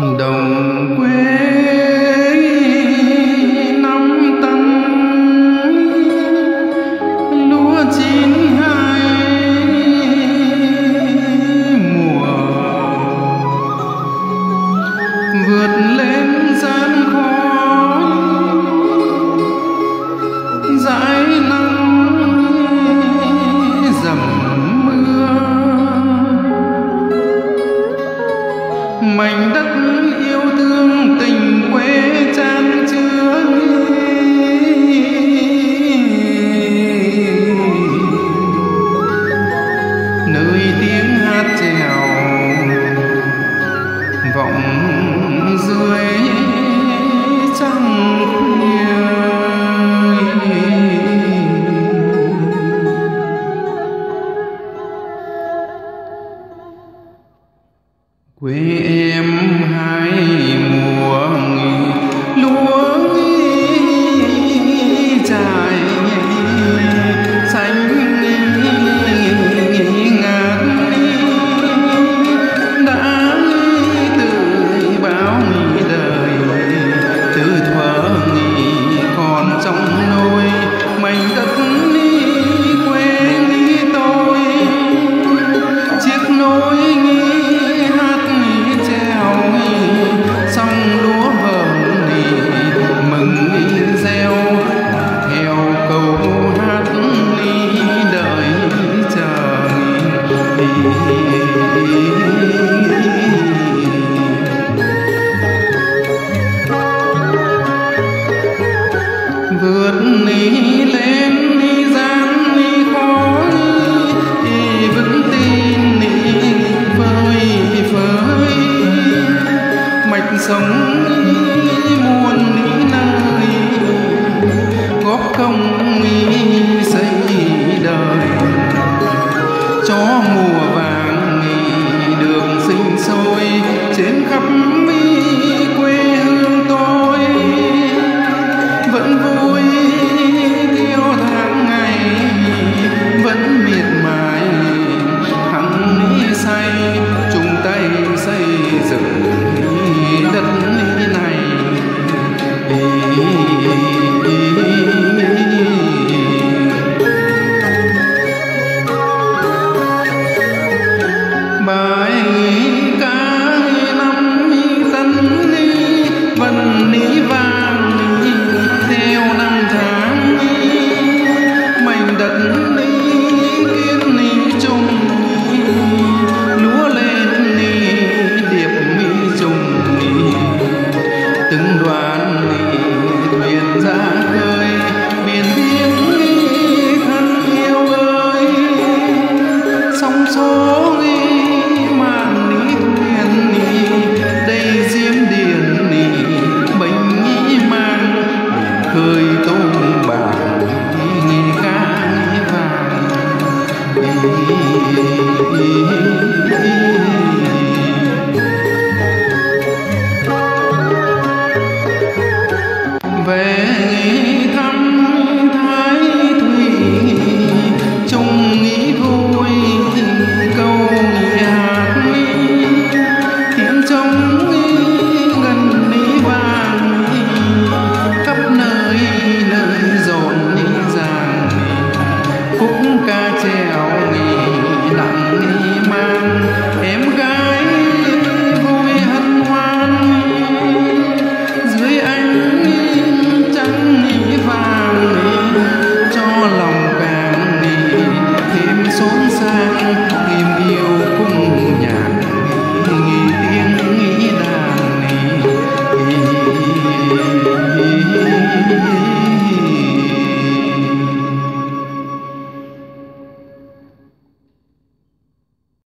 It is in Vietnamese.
đồng quê năm tân lúa chín hai mùa, vượt lên gian khó dãi nắng dầm mưa. Mảnh đất yêu thương tình quê chan chứa, nơi tiếng hát chèo vọng dưới trăng khuya. Quê em hai mùa lúa trải xanh ngát, đã tự báo đời từ thuở còn trong nôi mảnh đất quê tôi. Chiếc nôi sông lúa vờn mừng reo theo câu hát đợi chờ. Vượt lên gian khói vững tin phơi mạch sống muôn nơi góp công xây đời cho mùa vàng đường sinh sôi trên khắp quê hương tôi. Vẫn vui theo tháng ngày, vẫn miệt mài hăng say chung tay xây dựng đất này. Bài ca năm tân vần vang theo năm tháng, mảnh đất kiên chung lúa lên điệp trùng. Từng đoàn thuyền ra khơi biển biếc thân yêu ơi, sóng số màn thuyền đây diêm điền bánh mang khơi tôm bạc cá vàng.